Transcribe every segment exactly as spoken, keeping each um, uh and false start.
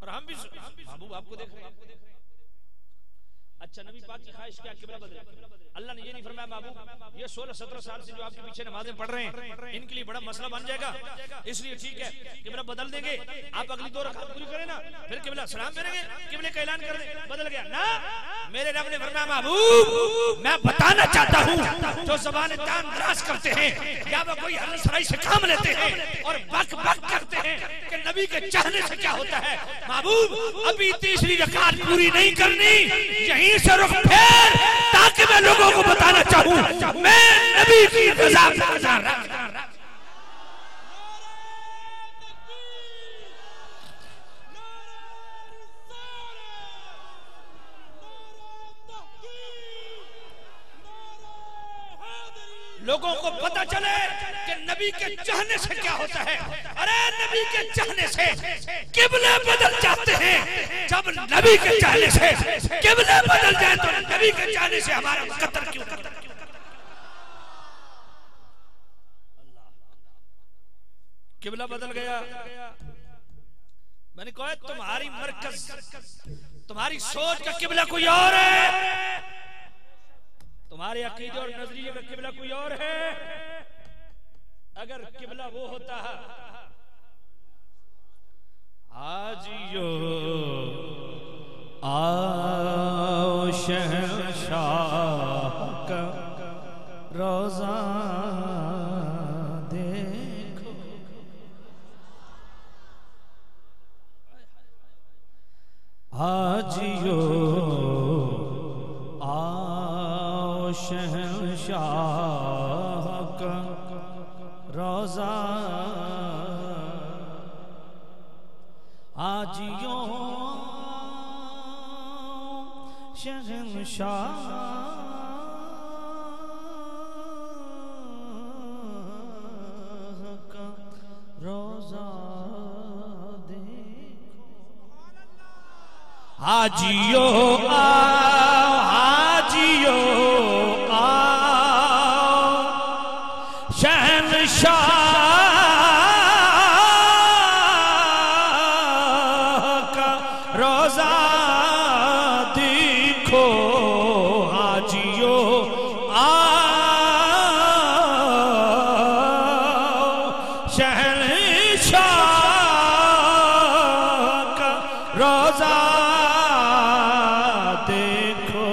और हम भी महबूब आपको देख रहे हैं। अच्छा, नबी पाक की ख्वाहिश क्या किबला बदले? अल्लाह ने ये नहीं फरमाया महबूब ये सोलह सत्रह साल से जो आपके पीछे नमाजें पढ़ रहे हैं इनके लिए बड़ा मसला बन जाएगा, इसलिए ठीक है किबला बदल देंगे, आप अगली दो रकात पूरी करें ना, फिर किबला सलाम फेरेंगे, किबले का ऐलान कर दें, बदल गया ना। मेरे रब ने फरमाया महबूब मैं बताना चाहता हूँ जो ज़बान तान दराज करते हैं या वो कोई हरम सराई से काम लेते हैं और बक बक करते हैं कि नबी के चाहने से क्या होता है, महबूब अभी तीसरी रकात पूरी नहीं करनी, यहीं से रुख फेर ताकि मैं लोगों को बताना चाहूं मैं नबी की रज़ा रखता। लोगों को पता चले कि नबी के चाहने से क्या होता है। अरे नबी के चाहने से किबले बदल जाते हैं, जब नबी के चाहने से किबले बदल जाए तो नबी के चाहने से हमारा कत्ल क्यों करता है? किबला बदल गया। मैंने कहा तुम्हारी मरकज तुम्हारी सोच का किबला कोई और है, तुम्हारे अकीदे और नजरिए का किबला कोई और है। अगर किबला वो होता है आज यो आओ शहंशाह का रोजा देखो, आज यो शहंशाह का रोजा आज यो शहंशाह का रोजा देखो, आज यो आज यो शहंशाह का रोजा देखो, आजियो आओ शहंशाह का रोजा देखो,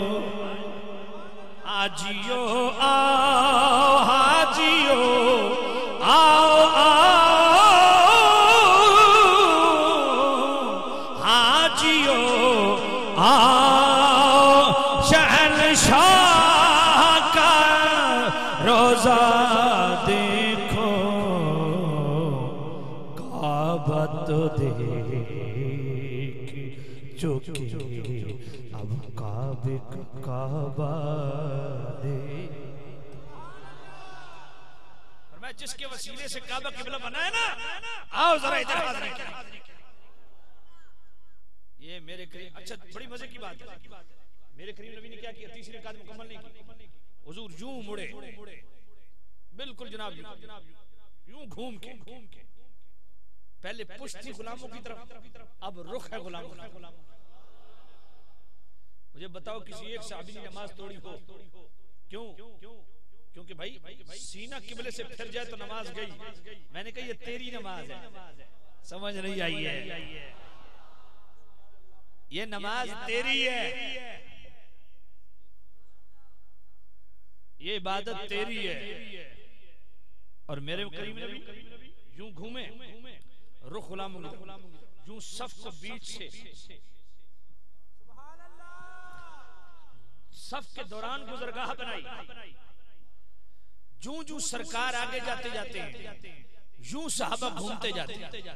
आजियो आओ हाजियो आओ आओ हाजियो आओ शहंशाह का रोजा देखो, काबा तो देख चुके अब काबे का काबा देख, जिसके वसीले से काबा किबला बना है ना, आओ जरा इधर हाजिर हैं। ये मेरे करीम, अच्छा बड़ी मजे की बात है, मेरे करीम नबी ने क्या किया, तीसरी रकात मुकम्मल नहीं की, हुजूर यूं मुड़े बिल्कुल जनाब यूं घूम के, पहले पुश्त थी गुलामों की तरफ, अब रुख है गुलामों का। मुझे बताओ किसी एक साहबी ने नमाज तोड़ी हो, क्यों? क्योंकि भाई सीना किबले से फिर जाए तो नमाज गई। मैंने कहा ये तेरी नमाज है, समझ नहीं आई है, ये नमाज तेरी है, ये इबादत तेरी है। और मेरे करीम नबी यूं घूमे रुख गुलामों यूं सफ को बीच से सफ के दौरान गुजरगाह बनाई, जूं जूं सरकार आगे जाते जाते हैं यूं सहाबा घूमते जाते हैं।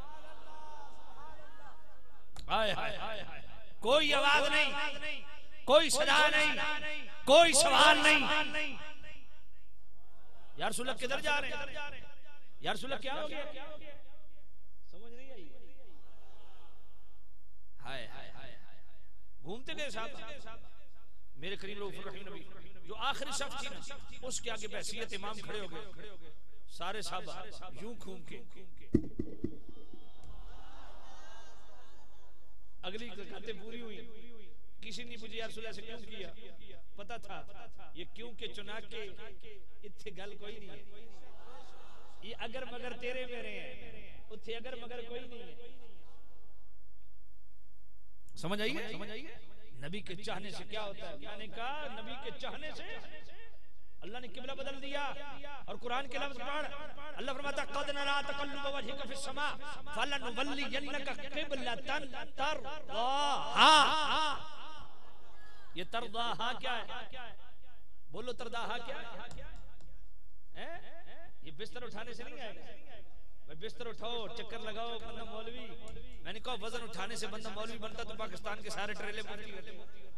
आए हाय, कोई आवाज नहीं, कोई सदा नहीं, कोई सवाल नहीं। यार सुलह किधर जा रहे हैं, यार सुलह क्या हो गया, समझ नहीं आई। हाय हाय हाय घूमते गए साहब। मेरे करीम रऊफ़ुर रहीम नबी जो आखिरी शख्स थी ना, उसके आगे बहसीयत इमाम खड़े हो गए, सारे साहबा यूं घूम के अगली रकातें पूरी हुई, किसी ने पूछा रसूल ऐसे क्यों किया? पता था ये क्यों के चुना के इत्थे गल कोई नहीं है, ये अगर मगर तेरे मेरे हैं, उत्थे अगर मगर कोई नहीं है। समझ आइए? समझ आइए? नबी के चाहने से क्या होता है? मैंने कहा नबी के चाहने से अल्लाह ने किबला बदल दिया। और कुरान के लफ्ज पढ़, अल्लाह फरमाता कद नरा तकल्लुब वजहिका फिस समा फलनुवल्लियन्नका क़िबलतन तरदाहा। ये तरदाहा क्या है? बोलो तरदाहा क्या है? ये बिस्तर उठाने से नहीं आएगा। भाई बिस्तर उठाओ, चक्कर लगाओ, बंदा मौलवी। मैंने कहा वजन उठाने से बंदा मौलवी बनता तो पाकिस्तान के सारे ट्रेले मुफ्ती।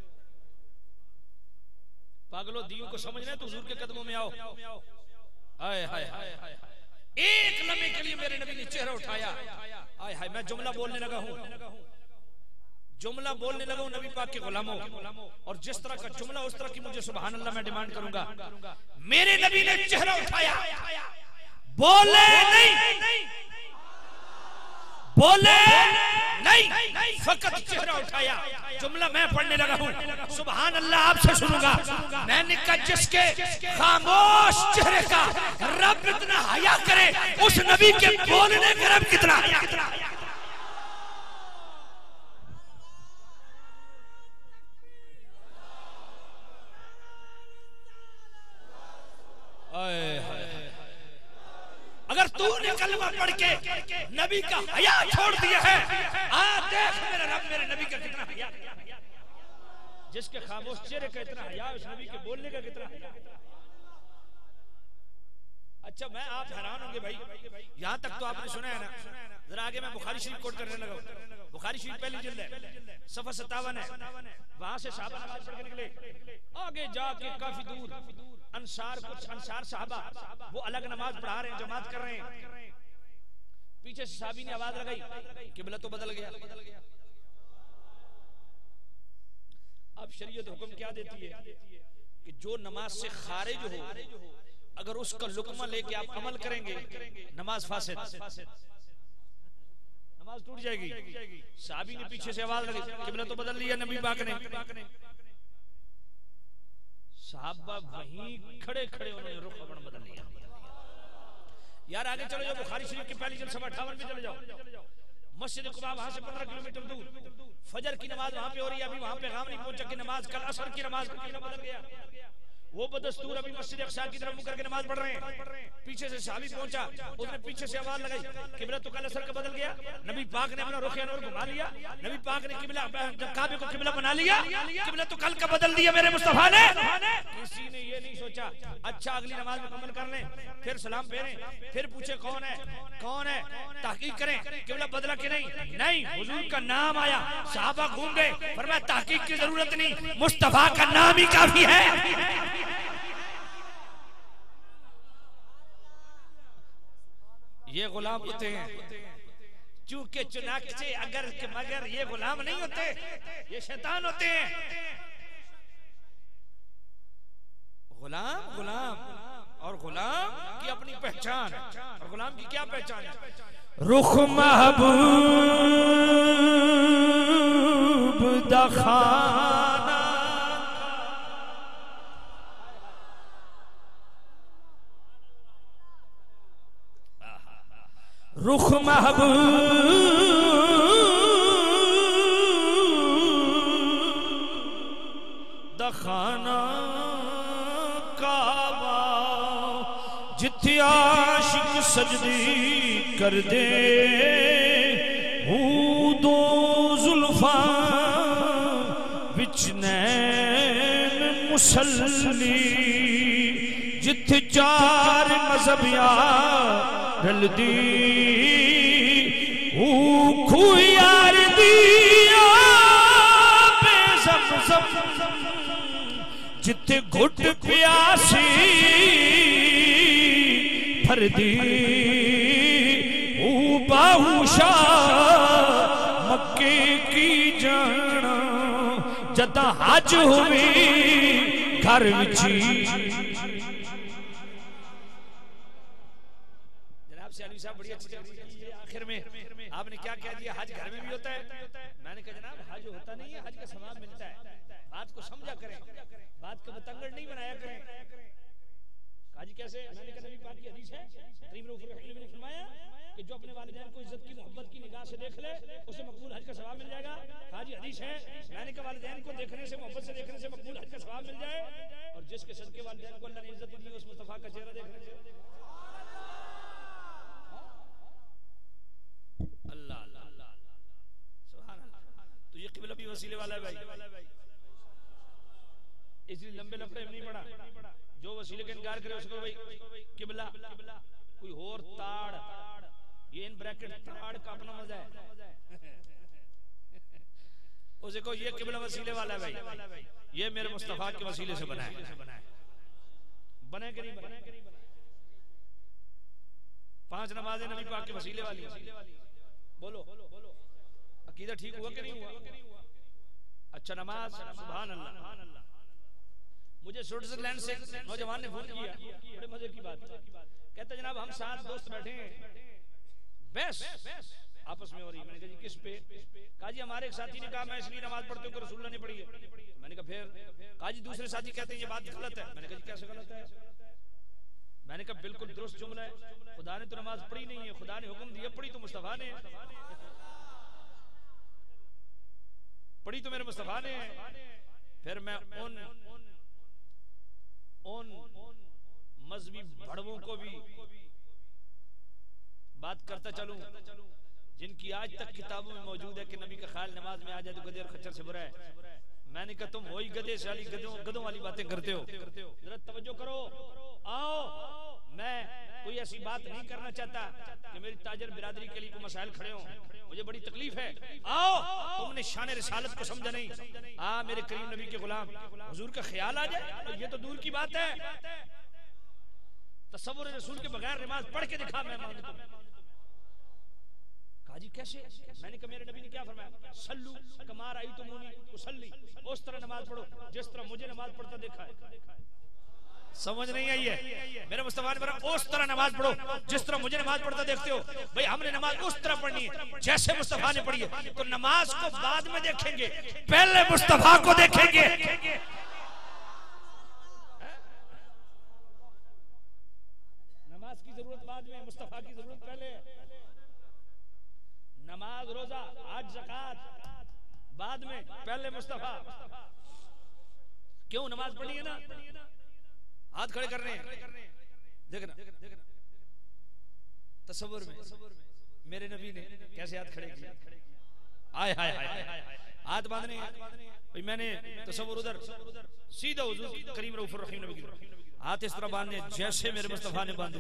पागलो, दियों को समझना है तो हुजूर के कदमों में आओ। हाय हाय हाय, एक लम्हे के लिए मेरे नबी ने चेहरा उठाया। हाय हाय, मैं जुमला बोलने लगा हूँ, जुमला बोलने लगा हूँ नबी पाक के गुलामों, और जिस तरह का जुमला उस तरह की मुझे सुभान अल्लाह मैं डिमांड करूंगा। मेरे नबी ने चेहरा उठाया, बोले नहीं, बोले नहीं, फकत चेहरा उठाया। जुमला मैं पढ़ने लगा हूँ, सुभान अल्लाह आपसे सुनूंगा। मैंने कहा जिसके खामोश चेहरे का रब इतना हया करे, उस नबी के बोलने का रब कितना हया करे। अगर तूने कलमा पढ़ के नबी का हया छोड़ दिया है, आ देख मेरा रब मेरे नबी का कितना हया। जिसके खामोश चेहरे का इतना हया, उस नबी के बोलने का कितना हया। अच्छा, मैं आप हैरान होंगे भाई, यहाँ तक तो आपने सुना है ना। जरा आगे मैं बुखारी शरीफ कोट करने लगा। बुखारी शरीफ पहली जिल्द है, सफा सत्तावन है। वहां से साहबा नमाज पढ़ के निकले, आगे जाके काफी दूर अंसार, कुछ अंसार साहबा वो अलग नमाज पढ़ा रहे हैं, जमात कर रहे हैं। पीछे से साहबी ने आवाज लगाई, किबला तो बदल गया। अब शरीयत हुक्म क्या देती है कि जो नमाज से खारिज हो, अगर उसका लुकमा लेके आप अमल करेंगे, नमाज फासिद, नमाज टूट जाएगी। साहबी ने पीछे से आवाज लगाई, किबला तो बदल लिया नबी पाक ने। साहबा वहीं खड़े खड़े उन्होंने रुख अपना बदल लिया। यार आगे चलो जाओ, बुखारी शरीफ की पहली जिल्द सफा अट्ठावन पे चले जाओ। मस्जिद कुबा वहां से पंद्रह किलोमीटर दूर, फजर की नमाज वहां पे हो रही है। अभी वहां पे पैगाम नहीं पहुंचा कि नमाज कल असर की नमाज बदल गया। वो बदस्तूर अभी मस्जिद अक्सा की तरफ मुंह करके नमाज पढ़ रहे हैं। पीछे से साहबी पहुंचा, उसने पीछे से आवाज लगाई, किबला तो कल असर का बदल गया। नबी पाक ने अपना रुख अनवर घुमा लिया। नबी पाक ने किबला काबे को किबला बना लिया। किबला तो कल का बदल दिया मेरे मुस्तफा ने। किसी ने ये नहीं सोचा अच्छा अगली नमाज मुकम्मल कर लें, फिर सलाम फेरें, फिर पूछे कौन है कौन है, तहकीक करें किबला बदला कि नहीं। नहीं, हुजूर का नाम आया, साहबा घूम गए, फरमाया तहकीक की जरूरत नहीं, मुस्तफा का नाम ही काफी है। ये गुलाम होते हैं चूंकि चुनाचे अगर के मगर, ये गुलाम नहीं होते, ये शैतान होते हैं। गुलाम गुलाम और गुलाम की अपनी पहचान, और गुलाम की क्या पहचान है? रुख महबूब दखाना, रुख महबूब दखाना काबा, जिथे आशिक सजदी कर दे हूँ दो जुल्फा विच नैन मुसल्ली, जिथे चार मजहब रलदी यार दिया बेज़मज़म, जिथे घुट प्यासी फरदी बाहुशा मक्के की जाना, जदा हज हुई घर विची। जनाब से अली साहब बड़ी अच्छी आखिर में आपने क्या कह दिया हज घर में भी होता है? मैंने कहा जनाब हज होता नहीं है, हज का सवाब मिलता है। बात को समझा करें, बात को बतंगड़ नहीं बनाया करें। काजी कैसे? मैंने कहा नबी पाक की हदीस है, करीम रसूल ने फरमाया कि जो अपने वालिदैन को इज्जत की मोहब्बत की निगाह से देख ले उसे मकबूल हज का सवाब मिल जाएगा। काजी हदीस है। मैंने कहा वालिदैन को देखने से, मोहब्बत से देखने से मकबूल हज का सवाब मिल जाए, और जिसके सदके वालिदैन को अल्लाह ने इज्जत दी उस मुस्तफा का चेहरा देखने से। अल्लाह अल्लाह सुभान अल्लाह। तो ये किबला भी वसीले वाला है भाई, इसलिए लंबे लफड़े में नहीं पड़ा। जो वसीले का इनकार करे उसको भाई किबला कोई और ताड़, ये इन ब्रैकेट ताड़ का अपना मजा है। उसे को ये किबला वसीले वाला है भाई, ये मेरे मुस्तफा के वसीले से बना है। बने कि नहीं बने? पांच नमाजें नबी पाक के वसीले वाली। बोलो अकीदा ठीक हुआ कि नहीं हुआ? अच्छा नमाज, सुभान अल्लाह। मुझे स्विट्जरलैंड से नौजवान ने फोन किया, बड़े मजे की बात, कहते जनाब हम सात दोस्त बैठे हैं, बस आपस में हो रही। मैंने कहा जी किस पे? कहा जी हमारे एक साथी ने कहा मैं इसलिए नमाज पढ़ते हूँ रसूलुल्लाह ने पढ़ी है। मैंने कहा फिर? कहा जी दूसरे साथी कहते हैं ये बात गलत है। मैंने कहा जी कैसे गलत है? मैंने कहा बिल्कुल दुरुस्त जुमला है, खुदा ने तो नमाज पढ़ी नहीं है, खुदा ने हुक्म दिया, पढ़ी तो मुस्तफा ने है, पढ़ी तो मेरे मुस्तफा ने है। फिर मैं उन उन मजहबी भड़वों को भी बात करता चलूं जिनकी आज तक किताबों में मौजूद है कि नबी का ख्याल नमाज में आ जाए तो गधे और खच्चर से बुरा है। मैंने कहा तुम वही गधे से वाली गधों गधों वाली बातें करते हो, जरा तवज्जो करो। आओ, मैं कोई ऐसी बात नहीं करना चाहता कि मेरी ताजर बिरादरी के लिए कोई मसाइल खड़े हों, मुझे बड़ी तकलीफ है। आओ, तुमने शान रिसालत को समझा नहीं। आ मेरे करीम नबी के गुलाम, हुजूर का ख्याल आ जाए तो ये तो दूर की बात है। तसव्वुर रसूल के बगैर नमाज पढ़ के दिखा, मैं मानता हूं। काजी कैसे? मैंने कहा मेरे नबी ने क्या फरमाया? सल्लू कमा रअयतुमूनी उसल्ली, उस तरह नमाज पढ़ो जिस तरह मुझे नमाज पढ़ता देखा है। समझ नहीं आई है? मेरे मुस्तफा ने फरमाया उस तरह नमाज पढ़ो जिस तरह मुझे नमाज पढ़ता देखते हो। भाई हमने नमाज उस तरह पढ़नी है जैसे मुस्तफा ने पढ़ी है। तो नमाज को बाद में देखेंगे, पहले मुस्तफा को देखेंगे। नमाज की जरूरत बाद में, मुस्तफा की जरूरत पहले। नमाज, रोजा, आज ज़कात बाद में, पहले मुस्तफा। क्यों? नमाज पढ़ी है ना, हाथ खड़े करने हैं। देखना तसव्वुर में मेरे नबी ने कैसे हाथ खड़े किए। आय हाय हाय, हाथ बांधने भाई। मैंने तसव्वुर उधर सीधा हुजूर करीम रऊफ रहीम नबी की हाथ इस तरह बांधने जैसे मेरे मुस्तफा ने बांधे।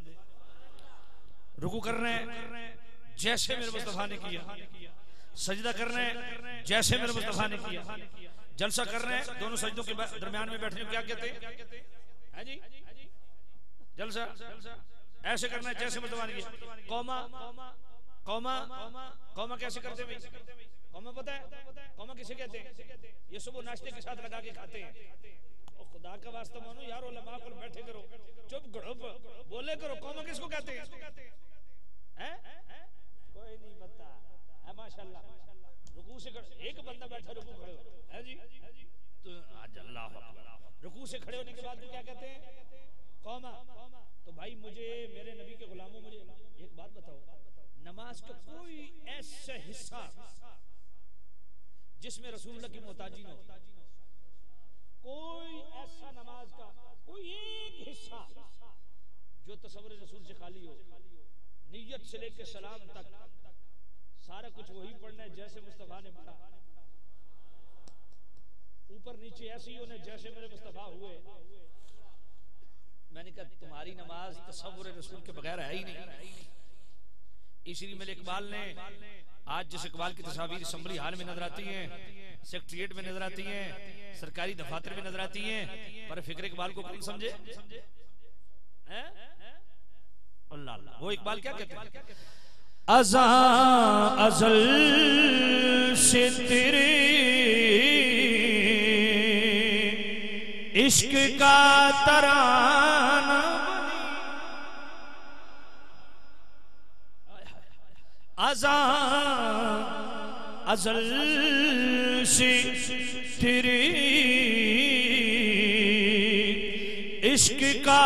रुकू कर रहे हैं जैसे मेरे मुस्तफा ने किया, सजदा कर रहे हैं जैसे मेरे मुस्तफा ने किया, जलसा कर रहे हैं दोनों सजदों के दरमियान में बैठने को क्या कहते हैं? है जी जलसा ऐसे करना है जैसे मुस्तफा ने किया। कौमा कौमा कौमा कैसे करते हैं भाई? कौमा पता है? कौमा किसे कहते हैं? ये सुबह नाश्ते के साथ लगा के खाते हैं। और खुदा का वास्ता मानो यार, उलमा को बैठे करो, चुप करो, बोले करो। कौमा किसको कहते हैं? कोई नहीं पता है? माशाल्लाह। रुकू से एक बंदा बैठा, रुकू खड़े हो है जी, तो आज अल्लाह अकबर। रुकू से खड़े होने के बाद क्या कहते हैं? कौमा। तो भाई मुझे, मेरे नबी के गुलामों, मुझे एक बात बताओ, नमाज का कोई ऐसा हिस्सा जिसमें रसूलुल्लाह की मोहताजी न हो, कोई ऐसा नमाज का कोई एक हिस्सा जो तसव्वुर रसूल से खाली हो। नियत से लेके सलाम तक सारा कुछ वही पढ़ना है जैसे मुस्तफा ने पढ़ा, ऊपर नीचे ऐसे ही होने जैसे मेरे मुस्तफा हुए। मैंने कहा तुम्हारी नमाज तसव्वुर रसूल के बगैर है ही नहीं। इसलिए मेरे इकबाल ने आज जिस इकबाल की तस्वीर असम्बली हाल में नजर आती हैं, सेक्रेटरिएट में नजर आती हैं, सरकारी दफातर में नजर आती हैं, पर फिक्र इकबाल को कौन समझे? अल्लाह अल्लाह। वो इकबाल क्या कहते हैं? अज़ा अज़ल से तेरे इश्क का तराना, खजा अज़ल से तेरे इश्क का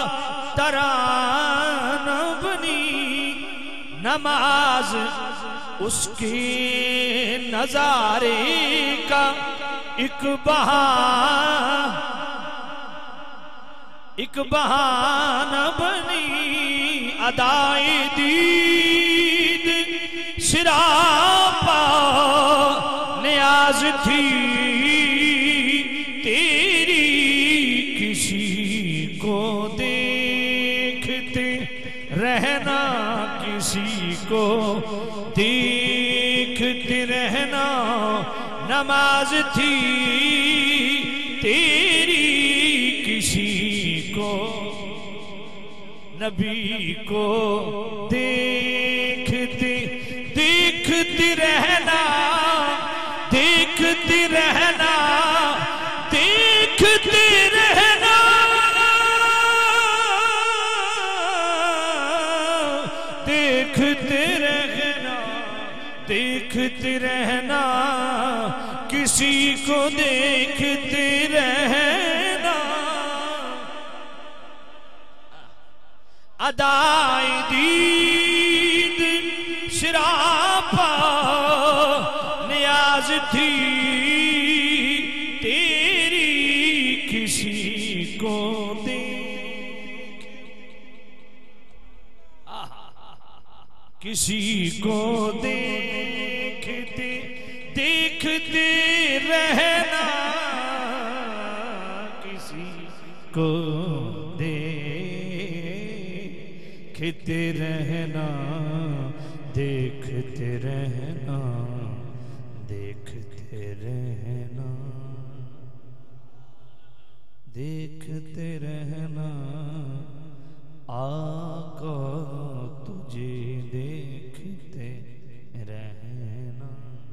तराना बनी, नमाज उसके नजारे का एक बहाना एक बहाना बनी, अदाए दीद सिरापा न्याज थी तेरी, किसी को देखते रहना, किसी को देखते रहना, नमाज थी तेरी, किसी को नबी को देखते देखते रहना, देखते रहना, देखते रहना, देखते रहना, देखते रहना, किसी को देखते रहना, अदाए दीद सिरापा न्याज थी तेरी, किसी को देख किसी को देखते देखते रहना, किसी को देखते रहना, देखते रहना, देखते रहना, देखते रहना, आका तुझे देखते रहना।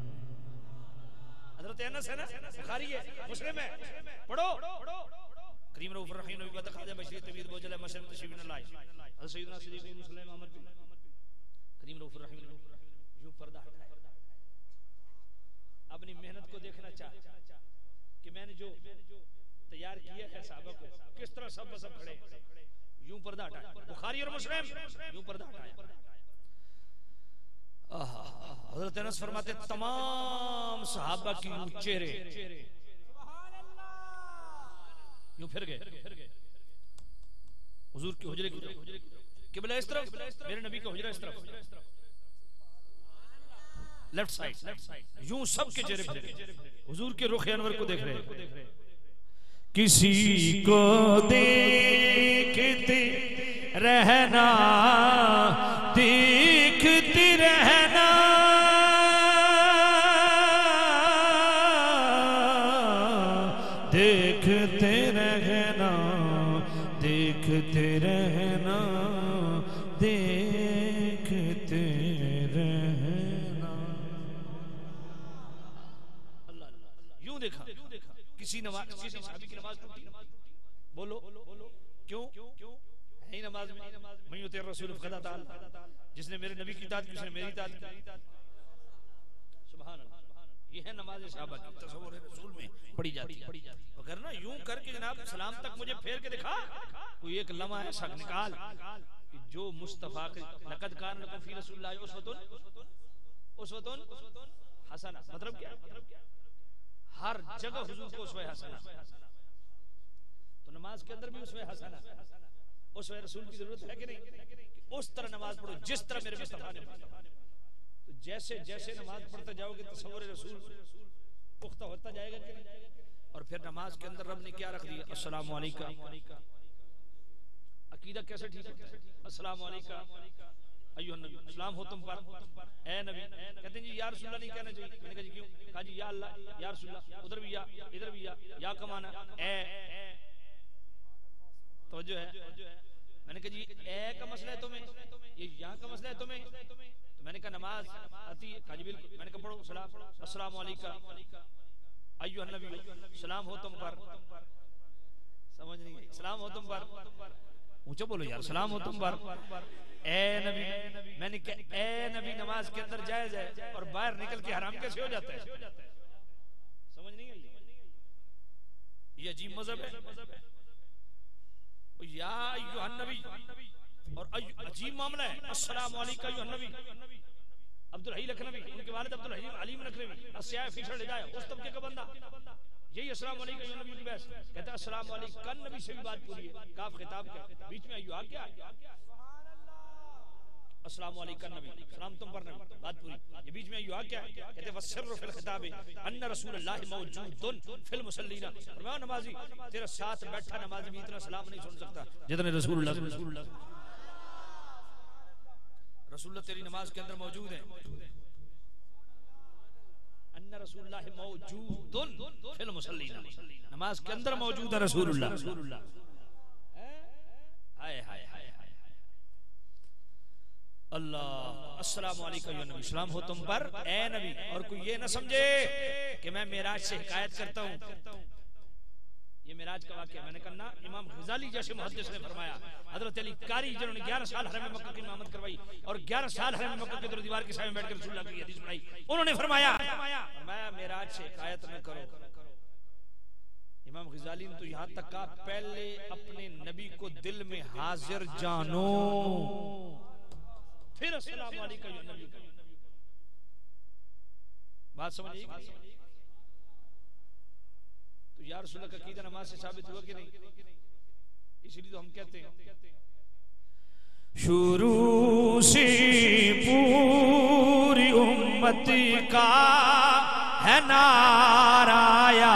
हज़रत अनस है ना, बुखारी है, मुस्लिम है, पढ़ो। करीम रऊफ रहीम नबी का खाजा बशरी तबीयत बोझल मशरम तशरीफ न लाए, हज़रत सैयदना सिद्दीक़ मुस्लिम अहमद बिन करीम रऊफ रहीम यूं पर्दा हटाए, अपनी मेहनत को देखना चाह कि मैंने जो तैयार किया है साहबा को किस तरह सब सब खड़े, यूं पर्दा हटाए, बुखारी और मुस्लिम यूं पर्दा हटाए। हज़रत अनस फरमाते तमाम सहाबा की चेहरे यूं फिर गए, हुजूर के हुजरे की किबला इस तरफ, मेरे नबी का हुजरा इस तरफ, लेफ्ट साइड, यूं सबके चेहरे फिर गए, हुजूर के रुख अनवर को देख रहे। किसी को देखते रहना, देखते रहना, देखते रहना, देखते रहना, देखते रहना। यूं देखा, किसी नमाज किसी साहबी की नमाज टूटी, बोलो क्यों है ही नमाज में मैं तेरे रसूल फ़क़द ताल, जिसने मेरे नबी की इताअत की उसने मेरी इताअत की। सुभान अल्लाह, ये है नमाज सहाबा की, तसव्वुर रसूल में पढ़ी जाती है। अगर ना यूं करके जनाब सलाम तक मुझे फेर के दिखा, कोई एक लम्हा ऐसा निकाल कि जो मुस्तफा के लक़द कान लकुम फ़ी रसूलिल्लाहि उस्वतुन उस्वतुन हसना, मतलब क्या, हर जगह हुजूर को उसवे हसना, तो नमाज के अंदर भी उसवे हसना, उसवे रसूल की जरूरत है कि नहीं, उस तरह नमाज पढ़ो जिस तरह मेरे मुस्तफा ने पढ़ी। तो जैसे जैसे नमाज पढ़ते जाओगे तसव्वुर रसूल पुख्ता होता जाएगा कि नहीं। और फिर नमाज के अंदर रब ने क्या रख दिया, अस्सलामु अलैका, अकीदा कैसे ठीक है, अस्सलामु अलैका अय्युहन नबी, सलाम हो तुम पर ए नबी। कहते हैं जी या रसूलल्लाह नहीं कहना चाहिए, मैंने कहा जी क्यों, कहा जी या अल्लाह या रसूलल्लाह, उधर भी या इधर भी या, या कमाना ए, तो जो है मैंने कहा जी ए का मसला है तुम्हें, ये या का मसला है तुम्हें, तो मैंने कहा नमाज आती है, कहा जी बिल्कुल, मैंने कहा पढ़ो सलाम, अस्सलामु अलैका अय्युहन नबी, सलाम हो तुम पर, समझ नहीं, सलाम हो तुम पर ऊंचा बोलो यार, सलाम हो तुम पर। ए नबी, मैंने कहा ए नबी नमाज के अंदर जायज है और बाहर निकल के हराम कैसे हो जाता है? समझ नहीं आई? ये अजीब मजहब है या अय्युहन नबी, और अजीब मामला है। अस्सलाम वालेकुम अय्युहन नबी। अब्दुल हई लखनवी, उनके वालिद अब्दुल हई अलीम लखनवी, अस्याय फीसद ले जाए उस तबके का बंदा, यही अस्सलाम वालेकुम अय्युहन नबी की बहस कहता है। अस्सलाम वालेकुम कन नबी से भी बात पूरी है, काफ खिताब के बीच में अय्युहा क्या है? अस्सलाम वालेकुम नबी, सलाम तुम पर नबी, बात पूरी। ये बीच में अय्युहा क्या है? कहते वस्सिर्रु फिल खिताब अन्ना रसूलुल्लाह मौजूदुन फिल मुसल्लीना। और मैं नमाजी तेरे साथ बैठा नमाजी भी इतना सलाम नहीं सुन सकता जितने रसूलुल्लाह रसूलुल्लाह रसूलुल्लाह तेरी नमाज के अंदर मौजूद है। अन्ना रसूलुल्लाह मौजूदुन फिल मुसल्लीना, नमाज के अंदर मौजूद है रसूलुल्लाह। हाय हाय हाय अल्लाह। अस्सलाम वालेकुम या नबी, सलाम हो तुम पर ए नबी। और कोई ये ना समझे कि मैं मेराज से हिकायत करता हूँ। ये मेराज का वाक़या मैंने कहा ना, इमाम गज़ाली जैसे मुहद्दिस ने फरमाया, हजरत अली कारी जिन्होंने ग्यारह साल हरम मक्का की इमामत करवाई और ग्यारह साल हरम मक्का के दर दीवार के सामने बैठकर रसूलुल्लाह की हदीस पढ़ाई, उन्होंने फरमाया मैं मेराज से हिकायत न करो। इमाम गज़ाली ने तो यहाँ तक कहा पहले अपने नबी को दिल में हाजिर जानो, फिर अस्सलाम वालेकुम या नबी। बात समझिए? तो यार रसूलुल्लाह का कीदा नमाज से साबित हुआ कि नहीं? इसलिए तो हम कहते हैं शुरू से पूरी उम्मत का है नाराया।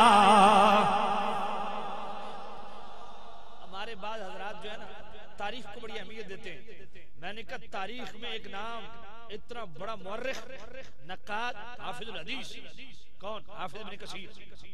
हमारे बाद हजरात जो है ना तारीख को बड़ी अहमियत देते हैं। मैंने कहा तारीख में एक नाम इतना बड़ा मुअर्रिख नक़ाद हाफिजुल हदीस, कौन? हाफिज इब्न कसीर।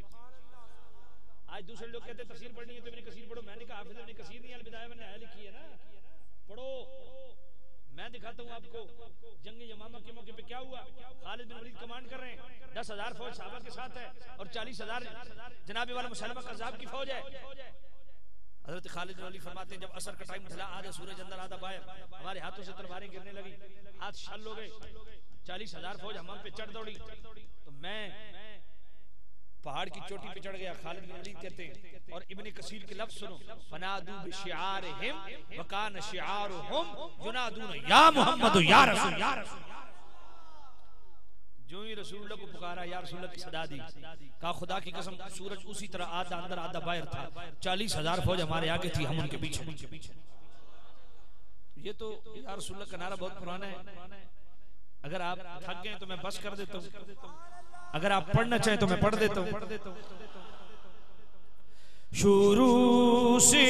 आज दूसरे लोग कहते हैं तफसीर पढ़नी है तो इब्न कसीर पढ़ो। मैंने कहा हाफिज इब्न कसीर नहीं, अल बिदाया वन निहाया लिखी है ना, पढ़ो। मैं दिखाता हूँ आपको जंग यमामा के मौके पे क्या हुआ। खालिद बिन वलीद कमांड कर रहे हैं, दस हजार फौज सहाबा के साथ है और चालीस हजार जनाबे वाला मुसलमा कज़्ज़ाब की फौज है। हजरत खालिद बिन वलीद फरमाते हैं जब असर का टाइम ढला, आधा सूरज अंदर आधा बाहर, हमारे हाथों से तलवारें गिरने लगी, हाथ शल हो गए, चालीस हजार फौज हम पे चढ़ दौड़ी। तो मैं पहाड़ की चोटी पे चढ़ गया। खालिद बिन वलीद कहते हैं, और इब्ने कसीर के लफ्ज सुनो, फनादू बिशिआरिहिम व कान शिआरुहुम युनादून या मुहम्मद या रसूल। जो ही रसूलुल्लाह को पुकारा या रसूलुल्लाह की सदा दी, कहा खुदा की कसम सूरज उसी तरह आधा अंदर आधा बाहर था, चालीस हजार फौज हमारे आगे थी, हम उनके पीछे। ये तो या रसूलुल्लाह का नारा बहुत पुराना है। अगर आप थक गए तो मैं बस कर देता हूँ, अगर आप पढ़ना चाहें तो मैं पढ़ देता हूँ। शुरू से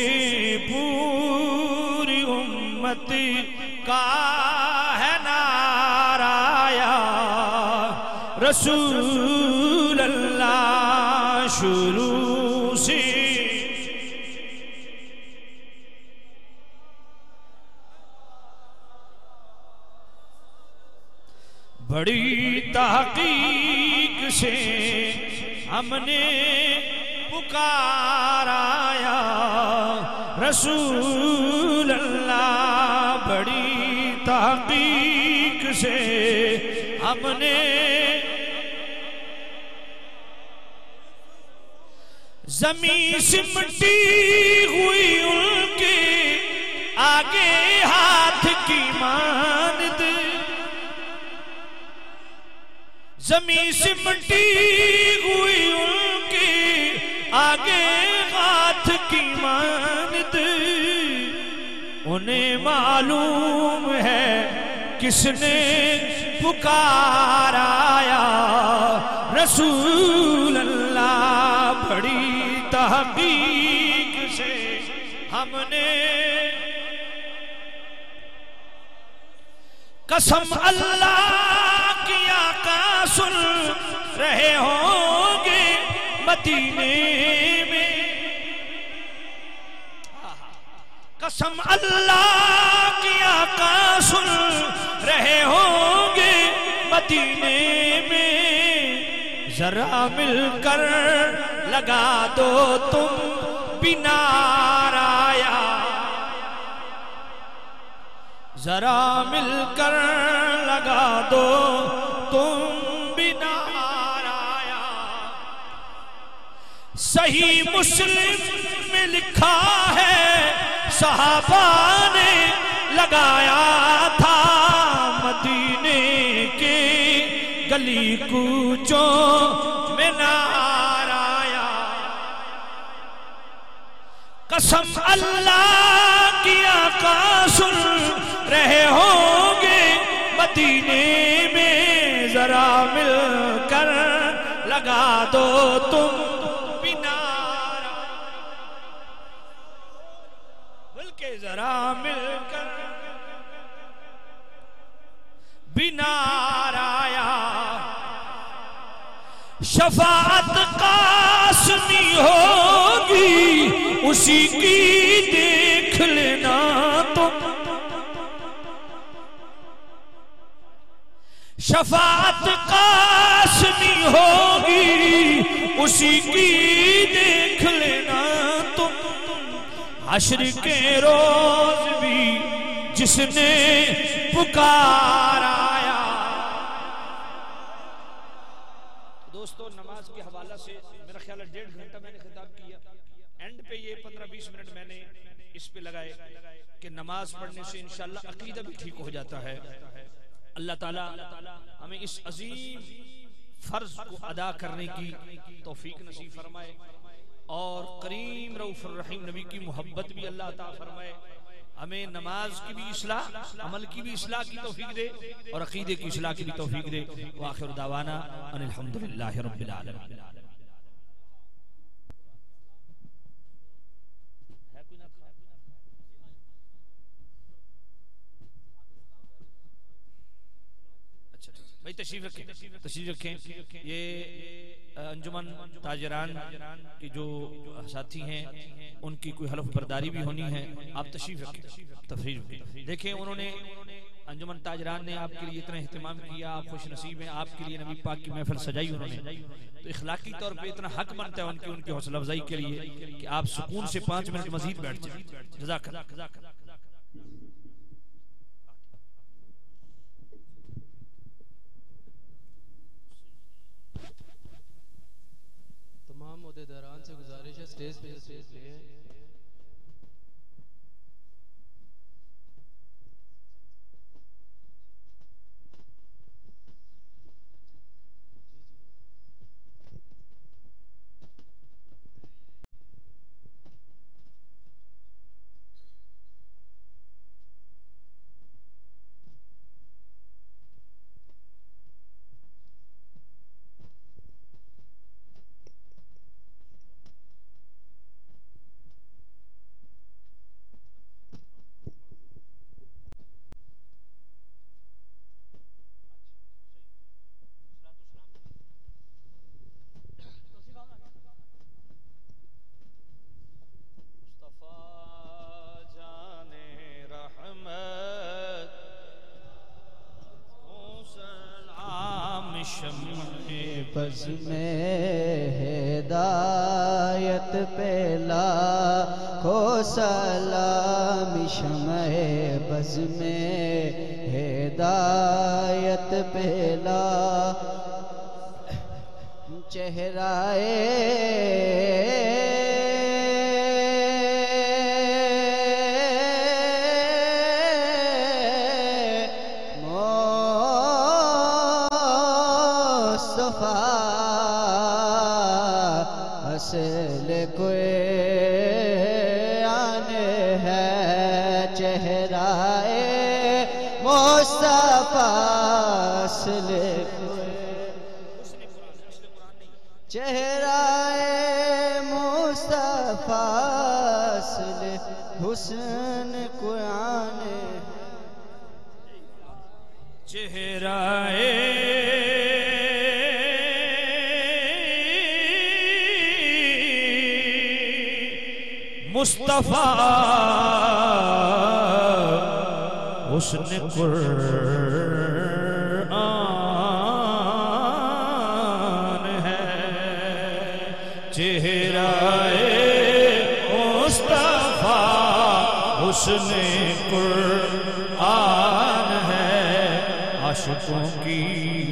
पूरी उम्मत का है नाराया रसूल अल्लाह। शुरू से बड़ी तहकीक से हमने पुकाराया रसूल अल्लाह। बड़ी तहकीक से हमने ज़मीं सिमटी हुई उनके आगे हाथ की मानद, ज़मीं सिमटी हुई उनके आगे हाथ की मानद। उन्हें मालूम है किसने पुकाराया रसूल अल्लाह। बड़ी तहकीक से हमने कसम अल्लाह की आका सुन रहे होंगे मदीने में, कसम अल्लाह की आका सुन रहे होंगे मदीने में। जरा मिलकर लगा दो तुम भी नाराया जरा मिलकर लगा दो तुम भी नाराया। सही मुस्लिम में लिखा है सहाबा ने लगाया था मदीने के गली कूचों में नाराया। कसम अल्लाह की आका सुन रहे होंगे मदीने में, जरा मिलकर लगा दो तुम भी नारा। बल्कि जरा मिलकर भी नाराया। शफाअत कासमी होगी उसी की देख लेना तुम। शफाअत कासमी होगी उसी की देख लेना तुम। हश्र के रोज भी जिसने पुकारा। दोस्तों नमाज के हवाला से मेरा ख्याल है डेढ़ घंटा मैंने खिताब किया। एंड पे ये पंद्रह बीस मिनट मैंने इस पे लगाए कि नमाज पढ़ने से इंशाअल्लाह अकीदा भी ठीक हो जाता है। अल्लाह ताला हमें इस अजीम फर्ज को अदा करने की तौफीक नसीब फरमाए और करीम रऊफ़ुर रहीम नबी की मोहब्बत भी अल्लाह अता फरमाए। हमें नमाज की भी इस्लाह, अमल की भी इस्लाह की तौफीक दे और अकीदे की इस्लाह की भी तौफीक दे। व आखिर दावाना अनिल हम्दुलिल्लाहि रब्बिल आलमीन। भाई तशरीफ रखें, तशरीफ रखें। ये अंजुमन ताजरान के जो साथी हैं उनकी कोई हलफ बर्दारी भी होनी है। आप तशरीफ रखें, तशरीफ रखें। देखें उन्होंने अंजुमन ताजरान ने आपके लिए इतना एहतमाम किया, आप खुश नसीब हैं, आपके लिए नबी पाक की महफिल सजाई उन्होंने। तो इखलाकी तौर पे इतना हक बनता है उनकी उनकी हौसला अफजाई के लिए कि आप सुकून से पांच मिनट मजीद बैठ जाए। जज़ाकल्लाह। दरान से गुजारिश है स्टेज पे स्टेज पे बज़ में हिदायत पे लाखो सलाम। शम्ए बज़ में हिदायत पे लाखो चेहराए असल कुरान है चेहराए मुस्तफा। असल चेहराए मुस्तफा असल हुस्न कुरान। चेहराए मुस्तफा हुस्न कुरान है। चेहराए मुस्तफा हुस्न कुरान आशिकों की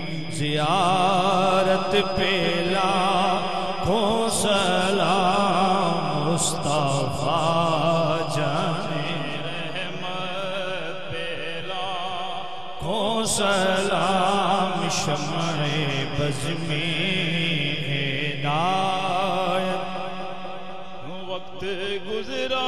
ज़ियारत पे लाखों सलाम मुस्तफा जाने रहमत पे लाखों सलाम शम्ए बज़ में हिदायत वक्त गुज़रा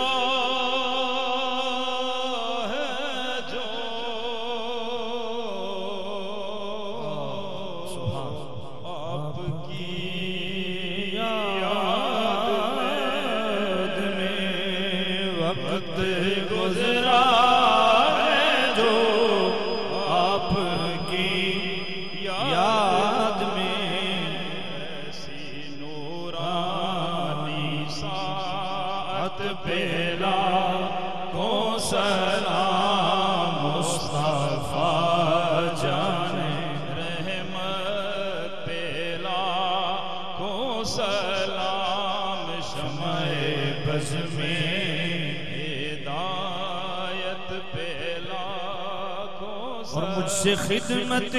और मुझसे खिदमत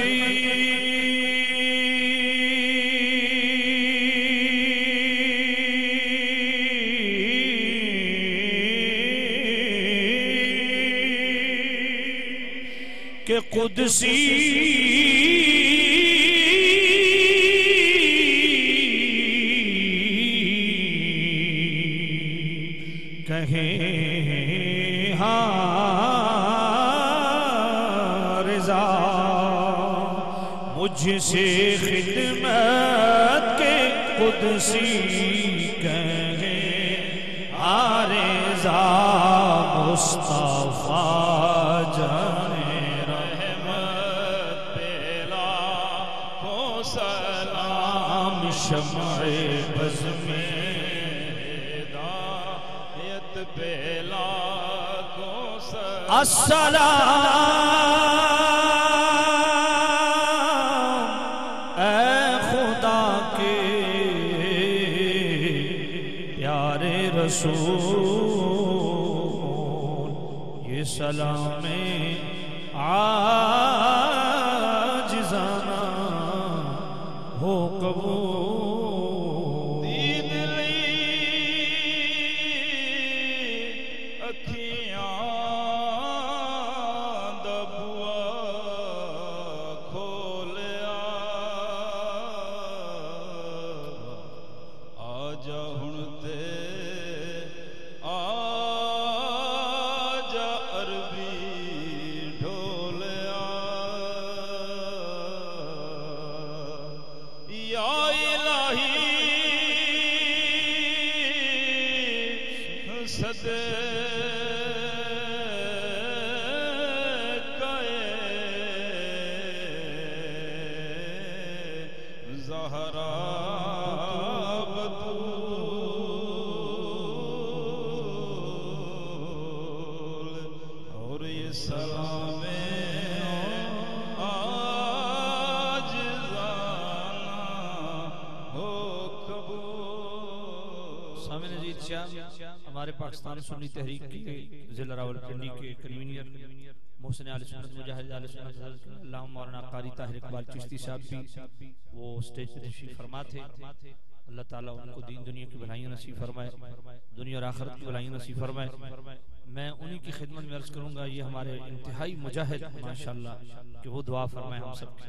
के कुदसी कहे मुझसे खिदमत के कुदसी कहे आरेज़ा मुस्तफा जाने रहमत पे लाखों सलाम शम्ए बज़ में हिदायत पे लाखों सलाम अस्सलाम रसूल ये सलामे आजिज़ाना हो कबूल दीद लई अखियां दा बुआ खोलिया आजा हुण ते हमारे पाकिस्तान सुन्नी तहरीक की जिला रावलपिंडी के कन्वीनर मोहसिन आले सुन्नत मुजाहिद आले सुन्नत अल्लाह मौलाना कारी ताहिर इकबाल चिश्ती साहब भी वो स्टेज पे तशरीफ फरमा थे। अल्लाह ताला उनको दीन दुनिया की भलाइयां नसीब फरमाए, दुनिया और आखिरत की भलाइयां नसीब फरमाए। मैं उन्हीं की खिदमत में अर्ज करूंगा, ये हमारे इंतहाई मुजाहिद माशाअल्लाह कि वो दुआ फरमाए हम सब की।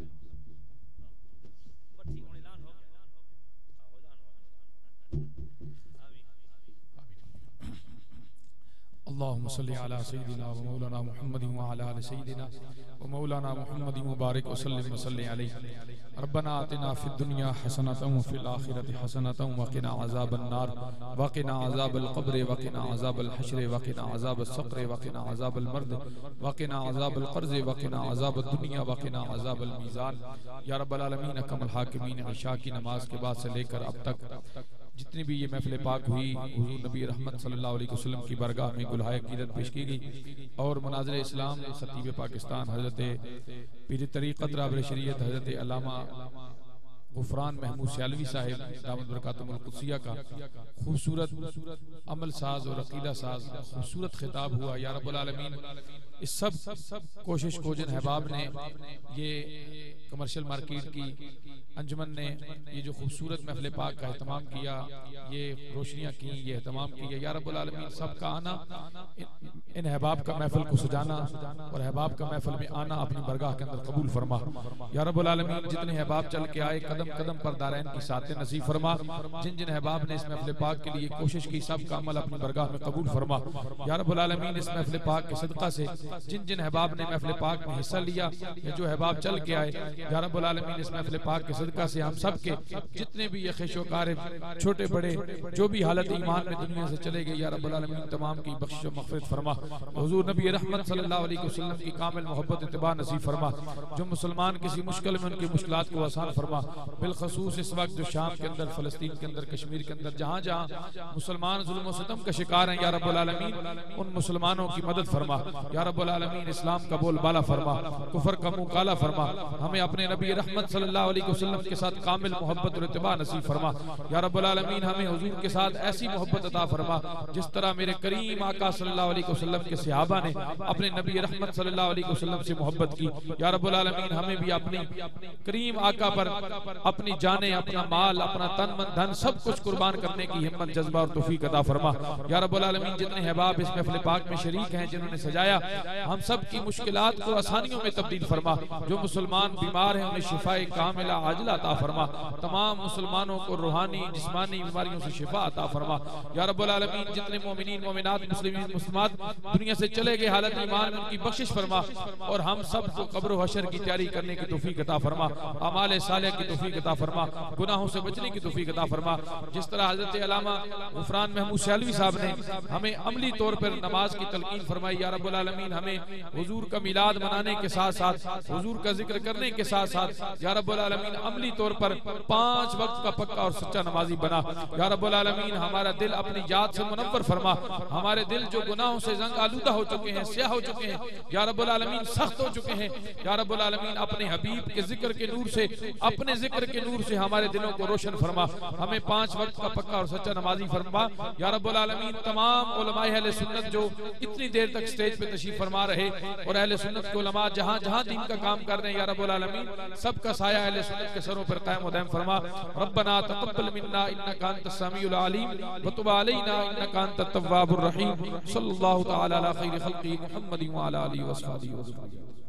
अल्लाहुम्मा सल्ली अला सय्यिदिना व मौलाना मुहम्मदिन व अला आलि सय्यिदिना व मौलाना मुहम्मदिन मुबारक व सल्लिम व सल्ली अलैहि। रब्बना आतिना फिद दुनिया हसनतन व फिल आखिरति हसनतन व क़िना अज़ाबन नार व क़िना अज़ाबल क़ब्र व क़िना अज़ाबल हश्र व क़िना अज़ाबस सक़्र व क़िना अज़ाबल मर्द व क़िना अज़ाबल क़र्ज़ व क़िना अज़ाबद दुनिया व क़िना अज़ाबल मीज़ान। या रब्बल आलमीन अकमल हाकिमीन इशा की नमाज के बाद से लेकर अब तक जितनी भी ये महफिल पाक हुई, हुज़ूर नबी रहमत सल्लल्लाहु अलैहि वसल्लम की बारगाह में गुलहाए क़ीदत पेश की गई और मनाज़िर इस्लाम ख़तीब पाकिस्तान हज़रत पीर तरीक़त राबिर शरीयत हज़रत अल्लामा गुफरान महमूद सियालवी साहिब दामद बरकातुहुल कुद्सिया का खूबसूरत अमल साज और अकीदा साज खूबसूरत खिताब हुआ। या रब्बुल आलमीन इस सब कोशिश को जिन अहबाब ने ये कमर्शियल मार्केट की अंजुमन ने ये जो खूबसूरत महफिल पाक का एहतमाम किया, ये रोशनियाँ की, ये एहतमाम किया, या रब्बुल आलमीन सबका आना, इन अहबाब का महफिल को सजाना और अहबाब का महफिल में आना अपनी बरगाह के अंदर कबूल फरमा। या रब्बुल आलमीन जितने अहबाब चल के आए कदम कदम पर दारैन की सातें नसीब फरमा। जिन जिन अहबाब ने इस महफिल पाक के लिए कोशिश की सब का अमल अपनी बरगाह में कबूल फरमा। या रब्बुल आलमीन इस महफिल पाक के सदका से जिन जिन अहबाब ने महफिल पाक में हिस्सा लिया या जो अहबाब चल के आए, या रब्बुल आलमीन इस महफिल पाक के सदका से हम सब के जितने भी ये ख़ुशोकार छोटे बड़े जो भी हालत ईमान में दुनिया से चले गए, या रब्बुल आलमीन तमाम की बख्शिश व मग़फ़िरत फरमा। हुज़ूर नबी रहमत सल्लल्लाहु अलैहि वसल्लम की कामिल मोहब्बत इत्तिबा नसीब फरमा। जो मुसलमान किसी मुश्किल में उनकी मुश्किलात को आसान फरमा। बिलखसूस इस वक्त जो शाम के अंदर, फ़लस्तीन के अंदर, कश्मीर के अंदर जहाँ जहाँ मुसलमान जुल्म व सितम का शिकार हैं, या रब्बुल आलमीन उन मुसलमानों की मदद फरमा। या रब्बुल आलमीन इस्लाम का बोल बाला फरमा, कुफर का मुंह काला फरमा। हमें अपने नबी रहमत सल्लल्लाहु अलैहि वसल्लम के साथ कामिल मोहब्बत और इत्तिबा नसीब फरमा। या रब्बुल आलमीन हमें हुजूर के साथ ऐसी मोहब्बत अता फरमा जिस तरह मेरे करीम आका सल्लल्लाहु अलैहि वसल्लम के सहाबा ने अपने नबी रहमत सल्लल्लाहु अलैहि वसल्लम से मोहब्बत की। या रब्बुल आलमीन हमें भी अपनी करीम आका पर अपनी जाने, अपना माल, अपना तन मन धन सब कुछ कुर्बान करने की हिम्मत, जज्बा और तौफीक अता फरमा। या रब्बुल आलमीन जितने अहबाब इस महफिल पाक में शरीक हैं, जिन्होंने सजाया, हम सब की मुश्किलात को आसानियों में तब्दील फरमा। जो मुसलमान बीमार हैं उन्हें शिफाए कामिला आजिला अता फरमा। तमाम मुसलमानों को रूहानी जिस्मानी बीमारियों से शिफा अता फरमा। या रब्बुल आलमीन जितने मोमिनीन मोमिनात मुस्लिमीन मुस्लिमात दुनिया से चले गए हालत ईमान में उनकी बख्शिश फरमा और हम सब को कब्र व हशर की तैयारी करने की तौफीक अता फरमा। अमाल सालिह की तौफीक अता फरमा। गुनाहों से बचने की तौफीक अता फरमा। जिस तरह हज़रत अल्लामा गुफरान महमूद सियालवी साहब ने हमें अमली तौर पर नमाज की तलकीन फरमाई, या रब्बुल आलमीन हमें हुजूर का मिलाद मनाने के साथ साथ हुजूर का जिक्र करने के साथ साथ या रब्बुल आलमीन अमली तौर पर पांच वक्त का पक्का और सच्चा नमाजी बना। या रब्बुल आलमीन हमारा दिल अपनी याद से मुनव्वर फरमा। हमारे दिल जो गुनाहों से जंग आलूदा हो चुके हैं, स्याह हो चुके हैं, या रब्बुल आलमीन सख्त हो चुके हैं, या रब्बुल आलमीन अपने हबीब के जिक्र के नूर से, अपने जिक्र के नूर से हमारे दिलों को रोशन फरमा। हमें पांच वक्त का पक्का और सच्चा नमाजी फरमा। या रब्बुल आलमीन तमाम उलमाए अहले सुन्नत जो इतनी देर तक स्टेज पे तशरीफ फरमा रहे और अहले सुन्नत के उलमा जहां जहां दीन का काम कर रहे हैं, या रब्बुल आलमीन सबका साया अहले सुन्नत के सरों पर कायम व दायम फरमा। रब्बना तक़ब्बल मिन्ना इन्नका अंतस समीउल अलीम व तुब अलैना इन्नका अंतत तव्वाबुर रहीम। सल्लल्लाहु तआला अला खैरि खल्क़ि मुहम्मदिन व अला आलिहि व अस्हाबिहि व सल्लम।